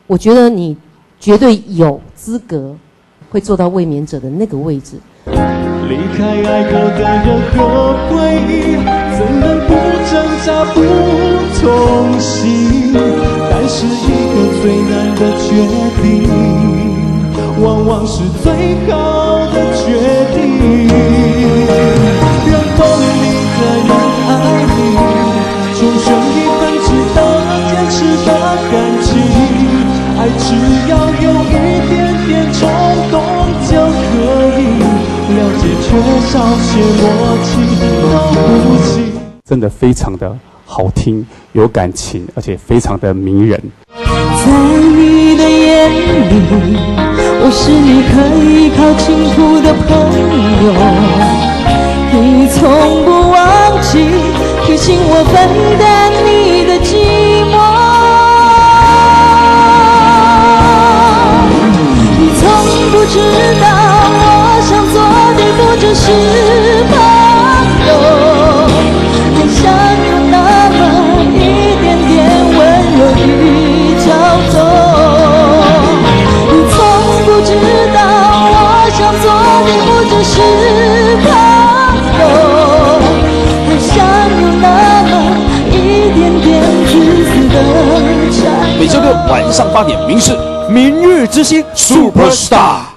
我觉得你绝对有资格会坐到卫冕者的那个位置。 离开爱过的人和回忆，怎能不挣扎不痛心？但是一个最难的决定，往往是最好的决定。让懂你的人爱你，终生一份值得坚持的感情。爱只要有一点点冲动就可以，了解缺少些默契都不行。 真的非常的好听，有感情，而且非常的迷人。 在你的眼里，我是你可以靠倾吐的朋友，你从不忘记提醒我分担你的寂寞。你从不知道我想做的不只是朋友，还想有那么一点点温柔与骄纵。你从不知道我想做的不只是朋友，还想有那么一点点自私的占有。 每周六晚上8点，民视《明日之星 Superstar》。